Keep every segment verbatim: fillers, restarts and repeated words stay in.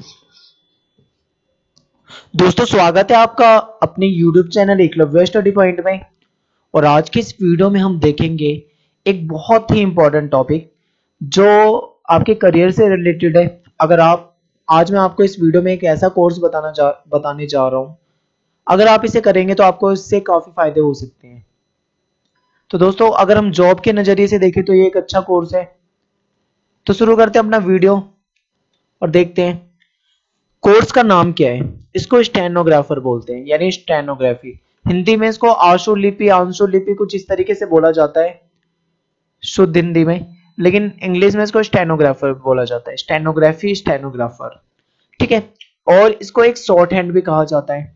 दोस्तों स्वागत है आपका अपने YouTube channel Eklavya study point में। और आज की इस वीडियो में हम देखेंगे एक बहुत ही इंपॉर्टेंट टॉपिक जो आपके करियर से रिलेटेड है। अगर आप आज मैं आपको इस वीडियो में एक ऐसा कोर्स बताना जा बताने जा रहा हूं, अगर आप इसे करेंगे तो आपको इससे काफी फायदे हो सकते हैं। तो दोस्तों अगर हम जॉब के नजरिए से देखें तो ये एक अच्छा कोर्स है। तो शुरू करते हैं अपना वीडियो और देखते हैं कोर्स का नाम क्या है। इसको स्टेनोग्राफर बोलते हैं, यानी स्टेनोग्राफी। हिंदी में इसको आशुलिपि, आंशुलिपि कुछ इस तरीके से बोला जाता है शुद्ध हिंदी में, लेकिन इंग्लिश में इसको स्टेनोग्राफर बोला जाता है। स्टेनोग्राफी, स्टेनोग्राफर, ठीक है। और इसको एक शॉर्ट हैंड भी कहा जाता है।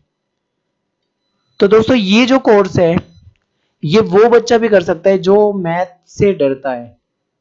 तो दोस्तों ये जो कोर्स है ये वो बच्चा भी कर सकता है जो मैथ से डरता है।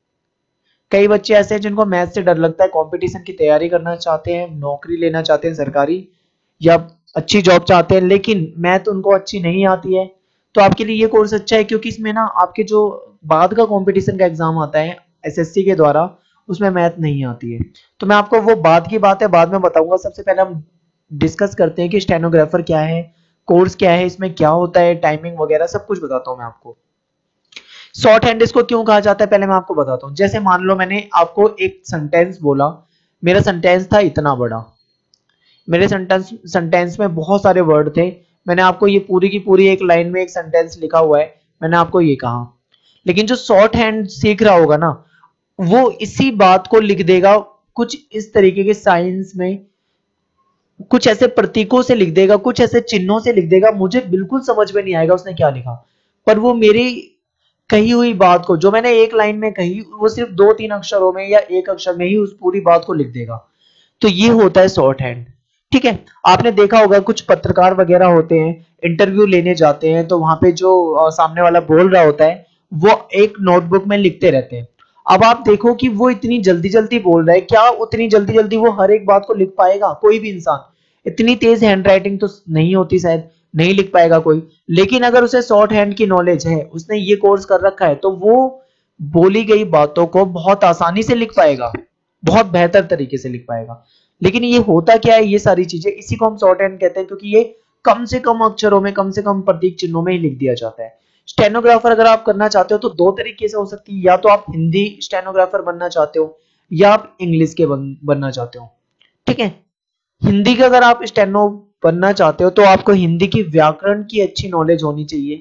कई बच्चे ऐसे हैं जिनको मैथ से डर लगता है, कंपटीशन की तैयारी करना चाहते हैं, नौकरी लेना चाहते हैं सरकारी या अच्छी जॉब चाहते हैं, लेकिन मैथ उनको अच्छी नहीं आती है। तो आपके लिए ये कोर्स अच्छा है, क्योंकि इसमें ना आपके जो बाद का कंपटीशन का एग्जाम आता है एसएससी के द्वारा, उसमें मैथ नहीं आती है। तो मैं आपको वो बाद की बात है बाद में बताऊंगा। सबसे पहले हम डिस्कस करते हैं कि स्टेनोग्राफर क्या है, कोर्स क्या है, इसमें क्या होता है, टाइमिंग वगैरह सब कुछ बताता हूँ मैं आपको। शॉर्ट हैंड इसको क्यों कहा जाता है पहले मैं आपको बताता हूँ। जैसे मान लो मैंने आपको एक सेंटेंस बोला, मेरा सेंटेंस था इतना बड़ा, मेरे सेंटेंस सेंटेंस में बहुत सारे वर्ड थे, मैंने आपको ये पूरी की पूरी एक लाइन में एक सेंटेंस लिखा हुआ है, मैंने आपको ये कहा। लेकिन जो शॉर्ट हैंड सीख रहा होगा ना, वो इसी बात को लिख देगा कुछ इस तरीके के साइंस में, कुछ ऐसे प्रतीकों से लिख देगा, कुछ ऐसे चिन्हों से लिख देगा, मुझे बिल्कुल समझ में नहीं आएगा उसने क्या लिखा, पर वो मेरी कही हुई बात को, जो मैंने एक लाइन में कही, वो सिर्फ दो तीन अक्षरों में या एक अक्षर में ही उस पूरी बात को लिख देगा। तो ये होता है शॉर्ट हैंड, ठीक है। आपने देखा होगा कुछ पत्रकार वगैरह होते हैं, इंटरव्यू लेने जाते हैं, तो वहां पे जो आ, सामने वाला बोल रहा होता है वो एक नोटबुक में लिखते रहते हैं। अब आप देखो कि वो इतनी जल्दी जल्दी बोल रहा है, क्या उतनी जल्दी जल्दी वो हर एक बात को लिख पाएगा? कोई भी इंसान, इतनी तेज हैंड राइटिंग तो नहीं होती, शायद नहीं लिख पाएगा कोई। लेकिन अगर उसे शॉर्ट हैंड की नॉलेज है, उसने ये कोर्स कर रखा है, तो वो बोली गई बातों को बहुत आसानी से लिख पाएगा, बहुत बेहतर तरीके से लिख पाएगा। लेकिन ये होता क्या है, ये सारी चीजें, इसी को हम शॉर्ट हैंड कहते हैं, क्योंकि ये कम से कम अक्षरों में, कम से कम प्रतीक चिन्हों में ही लिख दिया जाता है। स्टेनोग्राफर अगर आप करना चाहते हो तो दो तरीके से हो सकती है, या तो आप हिंदी स्टेनोग्राफर बनना चाहते हो या आप इंग्लिश के बन, बनना चाहते हो, ठीक है। हिंदी का अगर आप स्टेनो बनना चाहते हो तो आपको हिंदी की व्याकरण की अच्छी नॉलेज होनी चाहिए।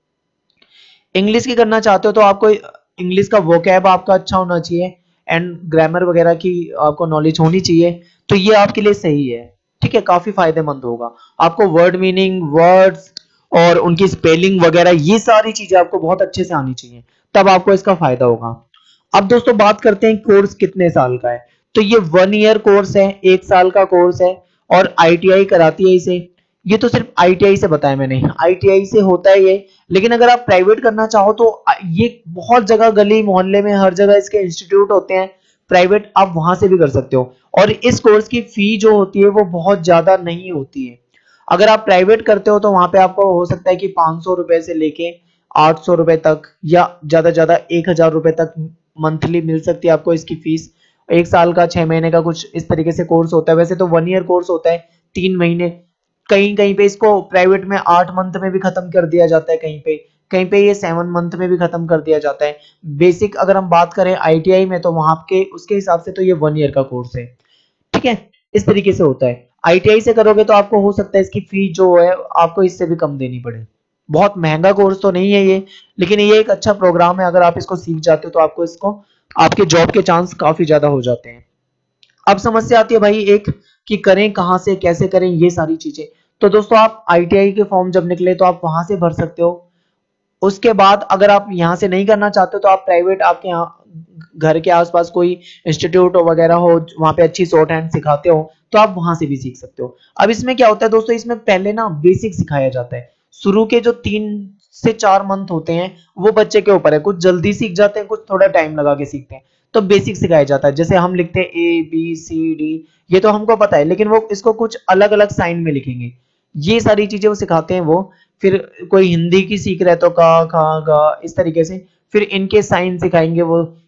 इंग्लिश की करना चाहते हो तो आपको इंग्लिश का वोकैब आपका अच्छा होना चाहिए एंड ग्रामर वगैरह की आपको नॉलेज होनी चाहिए। तो ये आपके लिए सही है, ठीक है, काफी फायदेमंद होगा। आपको वर्ड मीनिंग, वर्ड्स और उनकी स्पेलिंग वगैरह, ये सारी चीजें आपको बहुत अच्छे से आनी चाहिए, तब आपको इसका फायदा होगा। अब दोस्तों बात करते हैं कोर्स कितने साल का है। तो ये वन ईयर कोर्स है, एक साल का कोर्स है, और आईटीआई कराती है इसे। ये तो सिर्फ आईटीआई से बताया मैंने, आईटीआई से होता है ये। लेकिन अगर आप प्राइवेट करना चाहो तो ये बहुत जगह, गली मोहल्ले में हर जगह इसके इंस्टीट्यूट होते हैं प्राइवेट, आप वहां से भी कर सकते हो। और इस कोर्स की फी जो होती है वो बहुत ज्यादा नहीं होती है। अगर आप प्राइवेट करते हो तो वहां पे आपको हो सकता है कि पांच सौ रुपए से लेके आठ सौ रुपए तक, या ज्यादा ज्यादा एक हजार रुपए तक मंथली मिल सकती है आपको इसकी फीस। एक साल का, छह महीने का कुछ इस तरीके से कोर्स होता है। वैसे तो वन ईयर कोर्स होता है, तीन महीने, कहीं कहीं पे इसको प्राइवेट में आठ मंथ में भी खत्म कर दिया जाता है, कहीं पे कहीं पे ये सेवन मंथ में भी खत्म कर दिया जाता है। बेसिक अगर हम बात करें आईटीआई में तो वहां के उसके हिसाब से तो ये वन ईयर का कोर्स है, ठीक है। इस तरीके से होता है। आईटीआई से करोगे तो आपको हो सकता है इसकी फी जो है आपको इससे भी कम देनी पड़े। बहुत महंगा कोर्स तो नहीं है ये, लेकिन ये एक अच्छा प्रोग्राम है। अगर आप इसको सीख जाते हो तो आपको इसको आपके जॉब के चांस काफी ज्यादा हो जाते हैं। अब समस्या आती है भाई एक, कि करें कहां से, कैसे करें, ये सारी चीजें। तो दोस्तों आप आईटीआई के फॉर्म जब निकले तो आप वहां से भर सकते हो। उसके बाद अगर आप यहां से नहीं करना चाहते तो आप प्राइवेट, आपके यहाँ घर के आसपास कोई इंस्टीट्यूट वगैरह हो, वहां पे अच्छी शॉर्ट हैंड सिखाते हो, तो आप वहां से भी सीख सकते हो। अब इसमें क्या होता है दोस्तों, इसमें पहले ना बेसिक सिखाया जाता है। शुरू के जो तीन से चार मंथ होते हैं वो बच्चे के ऊपर है, कुछ जल्दी सीख जाते हैं, कुछ थोड़ा टाइम लगा के सीखते हैं। तो बेसिक सिखाया जाता है, जैसे हम लिखते हैं ए बी सी डी, ये तो हमको पता है, लेकिन वो इसको कुछ अलग अलग साइन में लिखेंगे, ये सारी चीजें वो सिखाते हैं वो। फिर कोई हिंदी की सीख रहे तो का, खा, गा, इस तरीके से। फिर इनके साइन सिखाएंगे वो,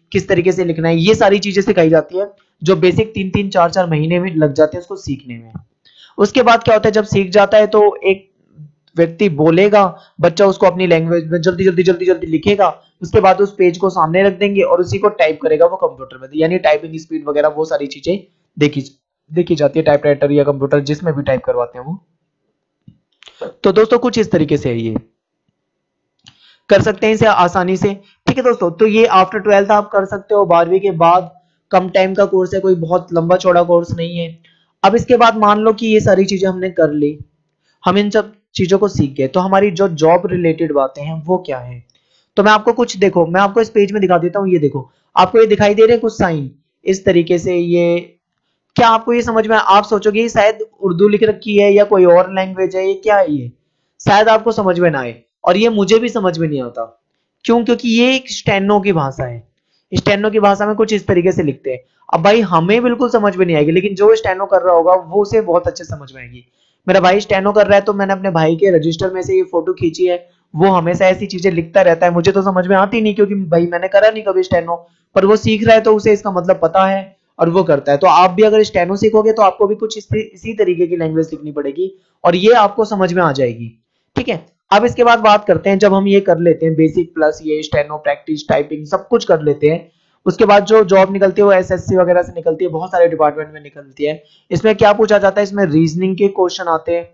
किस तरीके से लिखना है, ये सारी चीजें सिखाई जाती है जो बेसिक तीन तीन चार चार महीने में लग जाते हैं उसको सीखने में। उसके बाद क्या होता है, जब सीख जाता है तो एक व्यक्ति बोलेगा, बच्चा उसको अपनी लैंग्वेज में जल्दी जल्दी जल्दी जल्दी लिखेगा, उसके बाद उस पेज को सामने रख देंगे और उसी को टाइप करेगा वो कंप्यूटर में, यानी टाइपिंग स्पीड वगैरह वो सारी चीजें देखी देखी जाती है टाइपराइटर या कंप्यूटर जिसमें भी टाइप करवाते हैं वो। तो दोस्तों कुछ इस तरीके से है, ये कर सकते हैं इसे आसानी से। ठीक है दोस्तों, तो ये आफ्टर ट्वेल्थ आप कर सकते हो, बारहवीं के बाद कम टाइम का कोर्स है, कोई बहुत लंबा चौड़ा कोर्स नहीं है। अब इसके बाद मान लो कि ये सारी चीजें हमने कर ली, हम इन सब चीजों को सीख गए, तो हमारी जो जॉब रिलेटेड बातें हैं वो क्या है। तो मैं आपको कुछ देखो, मैं आपको इस पेज में दिखा देता हूँ, ये देखो आपको ये दिखाई दे रहे हैं कुछ साइन इस तरीके से, ये क्या आपको ये समझ में, आप सोचोगे ये शायद उर्दू लिख रखी है या कोई और लैंग्वेज है, ये क्या है, ये शायद आपको समझ में ना आए, और ये मुझे भी समझ में नहीं आता। क्यों? क्योंकि ये एक स्टेनो की भाषा है, स्टेनो की भाषा में कुछ इस तरीके से लिखते हैं। अब भाई हमें बिल्कुल समझ में नहीं आएगी, लेकिन जो स्टेनो कर रहा होगा वो उसे बहुत अच्छे समझ में आएगी। मेरा भाई स्टेनो कर रहा है तो मैंने अपने भाई के रजिस्टर में से ये फोटो खींची है, वो हमेशा ऐसी चीजें लिखता रहता है, मुझे तो समझ में आती नहीं क्योंकि भाई मैंने करा नहीं कभी स्टेनो, पर वो सीख रहा है तो उसे इसका मतलब पता है और वो करता है। तो आप भी अगर स्टेनो सीखोगे तो आपको भी कुछ इसी, इसी तरीके की लैंग्वेज सीखनी पड़ेगी और ये आपको समझ में आ जाएगी। ठीक है, अब इसके बाद बात करते हैं, जब हम ये कर लेते हैं बेसिक प्लस ये स्टेनो प्रैक्टिस टाइपिंग सब कुछ कर लेते हैं, उसके बाद जो जॉब निकलती है वो एसएससी वगैरह से निकलती है, बहुत सारे डिपार्टमेंट में निकलती है। इसमें क्या पूछा जाता है, इसमें रीजनिंग के क्वेश्चन आते हैं,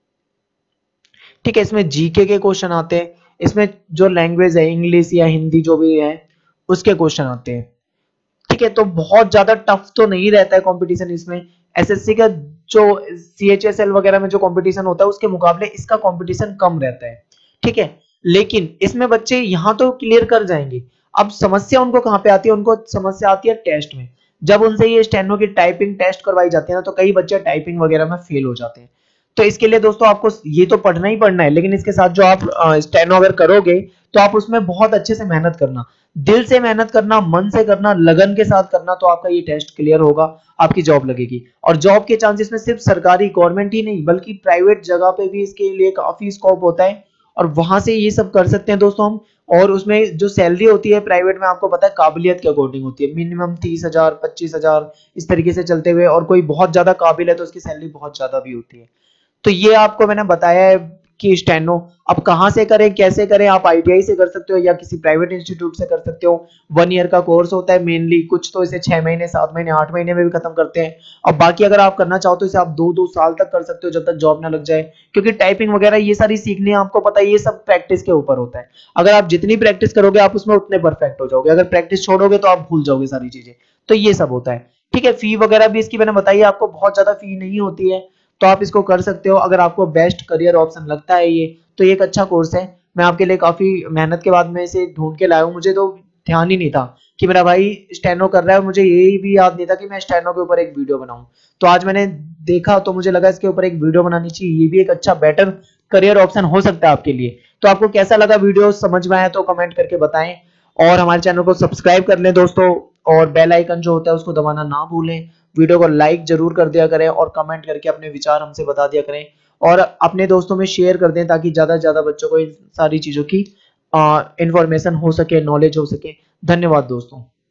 ठीक है, इसमें जीके के क्वेश्चन आते हैं, इसमें जो लैंग्वेज है इंग्लिश या हिंदी जो भी है उसके क्वेश्चन आते हैं। ठीक है, तो बहुत ज्यादा टफ तो नहीं रहता है कंपटीशन इसमें, एसएससी का जो सीएचएसएल वगैरह में जो कंपटीशन होता है उसके मुकाबले इसका कंपटीशन कम रहता है। ठीक है, लेकिन इसमें बच्चे यहाँ तो क्लियर कर जाएंगे। अब समस्या उनको कहाँ पे आती है, उनको समस्या आती है टेस्ट में, जब उनसे ये स्टेनो की टाइपिंग टेस्ट करवाई जाती है ना, तो कई बच्चे टाइपिंग वगैरह में फेल हो जाते हैं। तो इसके लिए दोस्तों आपको ये तो पढ़ना ही पढ़ना है, लेकिन इसके साथ जो आप स्टेनो अगर करोगे तो आप उसमें बहुत अच्छे से मेहनत करना, दिल से मेहनत करना, मन से करना, लगन के साथ करना, तो आपका ये टेस्ट क्लियर होगा, आपकी जॉब लगेगी। और जॉब के चांसेस में सिर्फ सरकारी गवर्नमेंट ही नहीं बल्कि प्राइवेट जगह पे भी इसके लिए काफी स्कोप होता है और वहां से ये सब कर सकते हैं दोस्तों हम। और उसमें जो सैलरी होती है प्राइवेट में आपको पता है काबिलियत के अकॉर्डिंग होती है, मिनिमम तीस हजार पच्चीस हजार इस तरीके से चलते हुए, और कोई बहुत ज्यादा काबिल है तो उसकी सैलरी बहुत ज्यादा भी होती है। तो ये आपको मैंने बताया है कि स्टेनो अब कहां से करें कैसे करें, आप आईटीआई से कर सकते हो या किसी प्राइवेट इंस्टीट्यूट से कर सकते हो। वन ईयर का कोर्स होता है मेनली, कुछ तो इसे छह महीने सात महीने आठ महीने में भी खत्म करते हैं। अब बाकी अगर आप करना चाहो तो इसे आप दो दो साल तक कर सकते हो जब तक जॉब ना लग जाए, क्योंकि टाइपिंग वगैरह ये सारी सीखनी आपको पता है ये सब प्रैक्टिस के ऊपर होता है। अगर आप जितनी प्रैक्टिस करोगे आप उसमें उतने परफेक्ट हो जाओगे, अगर प्रैक्टिस छोड़ोगे तो आप भूल जाओगे सारी चीजें। तो ये सब होता है। ठीक है, फी वगैरह भी इसकी मैंने बताई आपको बहुत ज्यादा फी नहीं होती है, तो आप इसको कर सकते हो। अगर आपको बेस्ट करियर ऑप्शन लगता है ये, तो ये एक अच्छा कोर्स है। मैं आपके लिए काफी मेहनत के बाद में इसे ढूंढ के लाया हूँ, मुझे तो ध्यान ही नहीं था कि मेरा भाई स्टेनो कर रहा है, मुझे ये भी याद नहीं था कि मैं स्टेनो के ऊपर एक वीडियो बनाऊं। तो आज मैंने देखा तो मुझे लगा इसके ऊपर एक वीडियो बनानी चाहिए, ये भी एक अच्छा बेटर करियर ऑप्शन हो सकता है आपके लिए। तो आपको कैसा लगा वीडियो, समझ में आया तो कमेंट करके बताएं और हमारे चैनल को सब्सक्राइब कर लें दोस्तों, और बेल आइकन जो होता है उसको दबाना ना भूलें। वीडियो को लाइक जरूर कर दिया करें और कमेंट करके अपने विचार हमसे बता दिया करें और अपने दोस्तों में शेयर कर दें ताकि ज्यादा से ज्यादा बच्चों को इन सारी चीजों की इंफॉर्मेशन हो सके, नॉलेज हो सके। धन्यवाद दोस्तों।